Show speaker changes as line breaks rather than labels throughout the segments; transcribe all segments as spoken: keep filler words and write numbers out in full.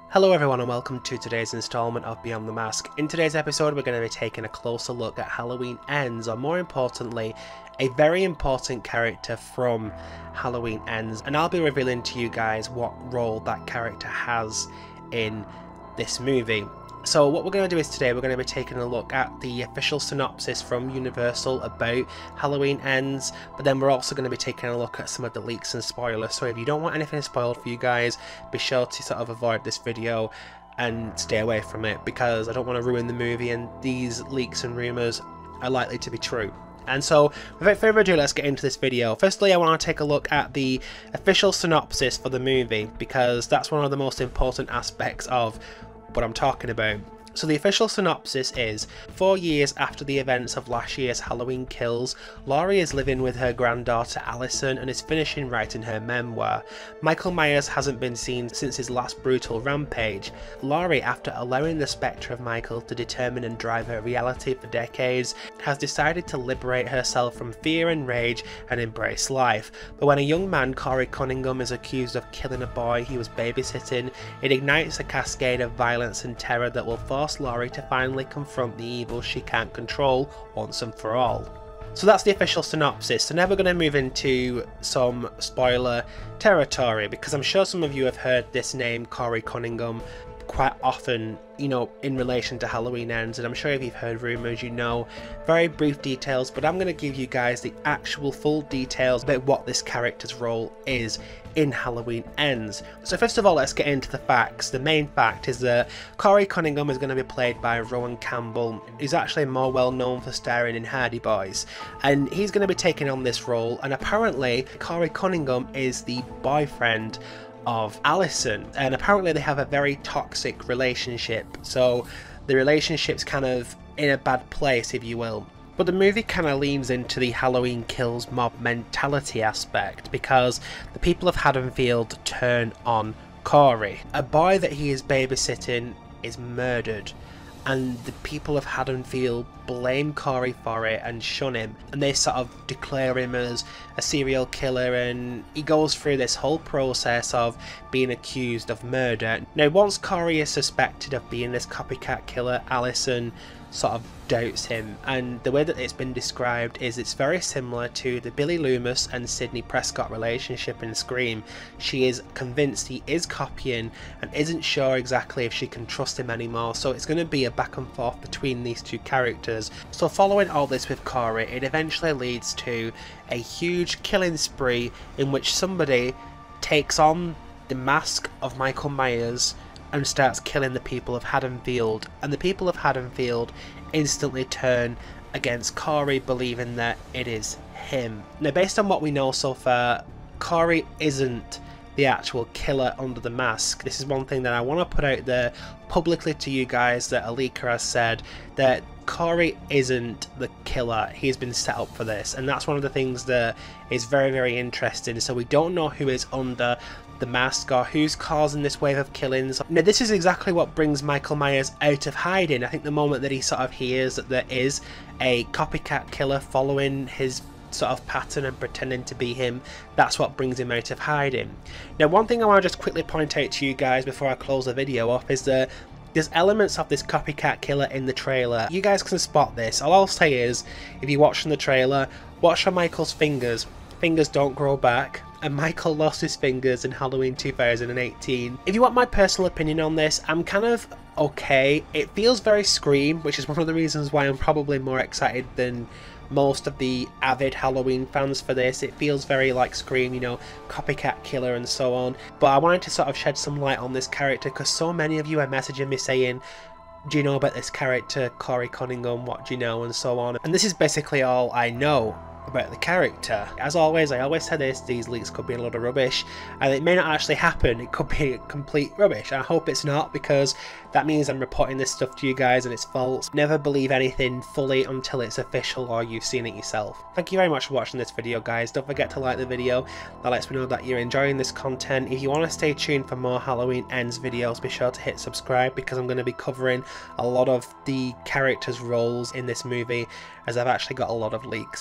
Hello everyone and welcome to today's installment of Beyond the Mask. In today's episode we're going to be taking a closer look at Halloween Ends, or more importantly, a very important character from Halloween Ends, and I'll be revealing to you guys what role that character has in this movie. So what we're going to do is today we're going to be taking a look at the official synopsis from Universal about Halloween Ends, but then we're also going to be taking a look at some of the leaks and spoilers. So if you don't want anything spoiled for you guys, be sure to sort of avoid this video and stay away from it, because I don't want to ruin the movie and these leaks and rumours are likely to be true. And so, without further ado, let's get into this video. Firstly, I want to take a look at the official synopsis for the movie, because that's one of the most important aspects of what I'm talking about. So the official synopsis is, four years after the events of last year's Halloween Kills, Laurie is living with her granddaughter Allison and is finishing writing her memoir. Michael Myers hasn't been seen since his last brutal rampage. Laurie, after allowing the spectre of Michael to determine and drive her reality for decades, has decided to liberate herself from fear and rage and embrace life. But when a young man, Corey Cunningham, is accused of killing a boy he was babysitting, it ignites a cascade of violence and terror that will force Laurie to finally confront the evil she can't control once and for all. So that's the official synopsis. So now we're going to move into some spoiler territory, because I'm sure some of you have heard this name, Corey Cunningham, quite often, you know, in relation to Halloween Ends, and I'm sure if you've heard rumours you know very brief details, but I'm going to give you guys the actual full details about what this character's role is in Halloween Ends. So first of all, let's get into the facts. The main fact is that Corey Cunningham is going to be played by Rowan Campbell, who's actually more well known for starring in Hardy Boys, and he's going to be taking on this role. And apparently Corey Cunningham is the boyfriend of Allison, and apparently they have a very toxic relationship, so the relationship's kind of in a bad place, if you will. But the movie kind of leans into the Halloween Kills mob mentality aspect, because the people of Haddonfield turn on Corey. A boy that he is babysitting is murdered, and the people of Haddonfield blame Corey for it and shun him, and they sort of declare him as a serial killer, and he goes through this whole process of being accused of murder. Now, once Corey is suspected of being this copycat killer, Allison sort of doubts him, and the way that it's been described is it's very similar to the Billy Loomis and Sidney Prescott relationship in Scream. She is convinced he is copying and isn't sure exactly if she can trust him anymore, so it's going to be a back and forth between these two characters. So following all this with Corey, it eventually leads to a huge killing spree in which somebody takes on the mask of Michael Myers and starts killing the people of Haddonfield, and the people of Haddonfield instantly turn against Corey, believing that it is him. Now, based on what we know so far, Corey isn't the actual killer under the mask. This is one thing that I want to put out there publicly to you guys, that a leaker has said that Corey isn't the killer. He's been set up for this, and that's one of the things that is very, very interesting. So we don't know who is under the mask or who's causing this wave of killings. Now, this is exactly what brings Michael Myers out of hiding. I think the moment that he sort of hears that there is a copycat killer following his sort of pattern and pretending to be him, that's what brings him out of hiding. Now, one thing I want to just quickly point out to you guys before I close the video off is that there's elements of this copycat killer in the trailer. You guys can spot this. All I'll say is, if you're watching the trailer, watch for Michael's fingers. Fingers don't grow back, and Michael lost his fingers in Halloween two thousand eighteen. If you want my personal opinion on this, I'm kind of okay. It feels very Scream, which is one of the reasons why I'm probably more excited than most of the avid Halloween fans for this. It feels very like Scream, you know, copycat killer and so on. But I wanted to sort of shed some light on this character, because so many of you are messaging me saying, do you know about this character, Corey Cunningham, what do you know, and so on. And this is basically all I know about the character. As always, I always say this, these leaks could be a lot of rubbish, and it may not actually happen. It could be complete rubbish. I hope it's not, because that means I'm reporting this stuff to you guys and it's false. Never believe anything fully until it's official or you've seen it yourself. Thank you very much for watching this video, guys. Don't forget to like the video. That lets me know that you're enjoying this content. If you want to stay tuned for more Halloween Ends videos, be sure to hit subscribe, because I'm going to be covering a lot of the characters' roles in this movie, as I've actually got a lot of leaks about the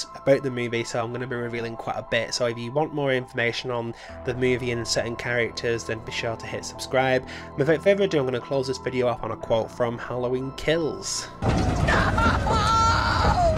the movie, so I'm going to be revealing quite a bit. So if you want more information on the movie and certain characters, then be sure to hit subscribe. Without further ado, I'm going to close this video off on a quote from Halloween Kills.
No!